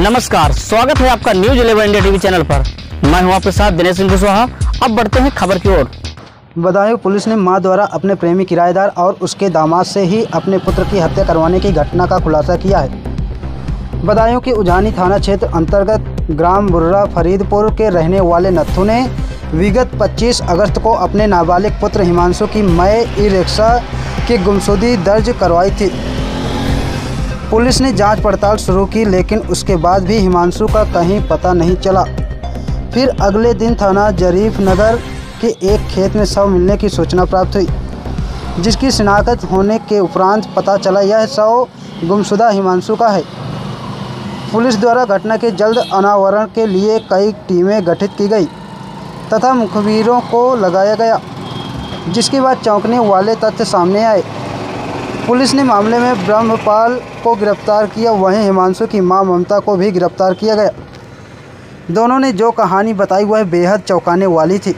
नमस्कार, स्वागत है आपका न्यूज 11 इंडिया टीवी चैनल पर। मैं हूं आपके साथ दिनेश सिंह कुशवाहा। अब बढ़ते हैं खबर की ओर। बदायूं पुलिस ने मां द्वारा अपने प्रेमी किराएदार और उसके दामाद से ही अपने पुत्र की हत्या करवाने की घटना का खुलासा किया है। बदायूं के उजानी थाना क्षेत्र अंतर्गत ग्राम बुर्रा फरीदपुर के रहने वाले नत्थू ने विगत 25 अगस्त को अपने नाबालिग पुत्र हिमांशु की मई ई-रिक्शा की गुमशुदगी दर्ज करवाई थी। पुलिस ने जांच पड़ताल शुरू की, लेकिन उसके बाद भी हिमांशु का कहीं पता नहीं चला। फिर अगले दिन थाना जरीफ नगर के एक खेत में शव मिलने की सूचना प्राप्त हुई, जिसकी शिनाख्त होने के उपरांत पता चला यह शव गुमशुदा हिमांशु का है। पुलिस द्वारा घटना के जल्द अनावरण के लिए कई टीमें गठित की गई तथा मुखबिरों को लगाया गया, जिसके बाद चौंकने वाले तथ्य सामने आए। पुलिस ने मामले में ब्रह्मपाल को गिरफ्तार किया, वहीं हिमांशु की मां ममता को भी गिरफ्तार किया गया। दोनों ने जो कहानी बताई वह बेहद चौंकाने वाली थी।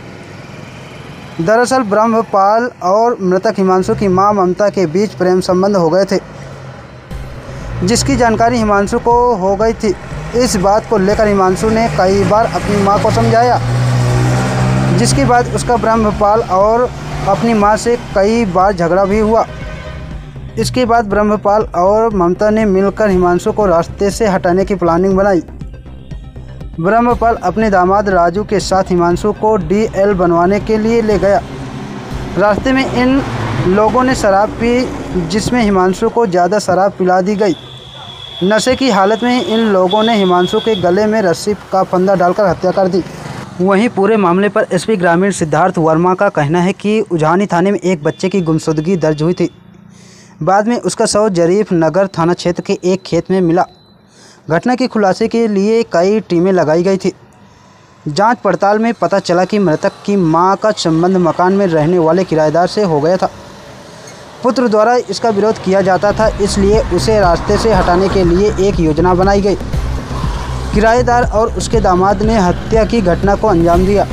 दरअसल ब्रह्मपाल और मृतक हिमांशु की मां ममता के बीच प्रेम संबंध हो गए थे, जिसकी जानकारी हिमांशु को हो गई थी। इस बात को लेकर हिमांशु ने कई बार अपनी मां को समझाया, जिसके बाद उसका ब्रह्मपाल और अपनी मां से कई बार झगड़ा भी हुआ। इसके बाद ब्रह्मपाल और ममता ने मिलकर हिमांशु को रास्ते से हटाने की प्लानिंग बनाई। ब्रह्मपाल अपने दामाद राजू के साथ हिमांशु को डीएल बनवाने के लिए ले गया। रास्ते में इन लोगों ने शराब पी, जिसमें हिमांशु को ज़्यादा शराब पिला दी गई। नशे की हालत में इन लोगों ने हिमांशु के गले में रस्सी का फंदा डालकर हत्या कर दी। वहीं पूरे मामले पर एसपी ग्रामीण सिद्धार्थ वर्मा का कहना है कि उजानी थाने में एक बच्चे की गुमशुदगी दर्ज हुई थी। बाद में उसका शव जरीफ नगर थाना क्षेत्र के एक खेत में मिला। घटना के खुलासे के लिए कई टीमें लगाई गई थी। जांच पड़ताल में पता चला कि मृतक की मां का संबंध मकान में रहने वाले किराएदार से हो गया था। पुत्र द्वारा इसका विरोध किया जाता था, इसलिए उसे रास्ते से हटाने के लिए एक योजना बनाई गई। किराएदार और उसके दामाद ने हत्या की घटना को अंजाम दिया।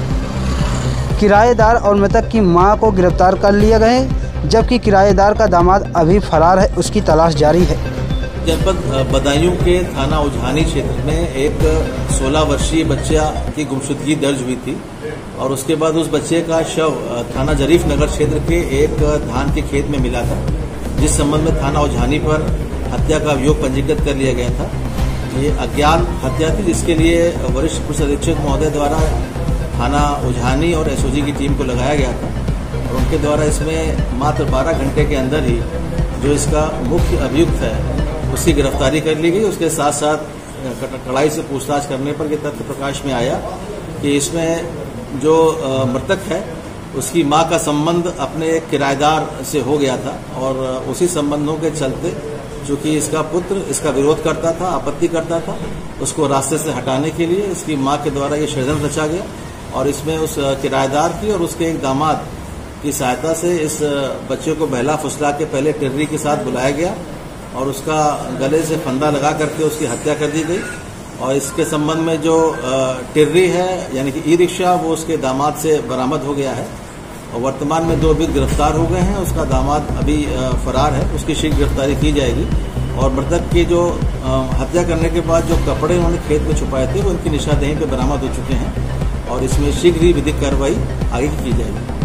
किराएदार और मृतक की मां को गिरफ्तार कर लिया गए, जबकि किराएदार का दामाद अभी फरार है, उसकी तलाश जारी है। जनपद बदायूं के थाना उजानी क्षेत्र में एक 16 वर्षीय बच्चा की गुमशुदगी दर्ज हुई थी और उसके बाद उस बच्चे का शव थाना जरीफ नगर क्षेत्र के एक धान के खेत में मिला था, जिस संबंध में थाना उजानी पर हत्या का अभियोग पंजीकृत कर लिया गया था। ये अज्ञात हत्या थी, जिसके लिए वरिष्ठ पुलिस अधीक्षक महोदय द्वारा थाना उजानी और एसओजी की टीम को लगाया गया था और उनके द्वारा इसमें मात्र 12 घंटे के अंदर ही जो इसका मुख्य अभियुक्त है उसकी गिरफ्तारी कर ली गई। उसके साथ साथ कड़ाई से पूछताछ करने पर यह तथ्य प्रकाश में आया कि इसमें जो मृतक है उसकी मां का संबंध अपने एक किराएदार से हो गया था और उसी संबंधों के चलते चूंकि इसका पुत्र इसका विरोध करता था, आपत्ति करता था, उसको रास्ते से हटाने के लिए इसकी मां के द्वारा ये षड्यंत्र रचा गया और इसमें उस किराएदार की और उसके एक दामाद की सहायता से इस बच्चे को बहला फुसला के पहले टिर्री के साथ बुलाया गया और उसका गले से फंदा लगा करके उसकी हत्या कर दी गई। और इसके संबंध में जो टिर्री है यानी कि ई रिक्शा वो उसके दामाद से बरामद हो गया है और वर्तमान में 2 अभियुक्त गिरफ्तार हो गए हैं। उसका दामाद अभी फरार है, उसकी शीघ्र गिरफ्तारी की जाएगी और मृतक की जो हत्या करने के बाद जो कपड़े उन्होंने खेत में छुपाए थे वो उनकी निशानदेही पे बरामद हो चुके हैं और इसमें शीघ्र ही विधिक कार्रवाई आगे की जाएगी।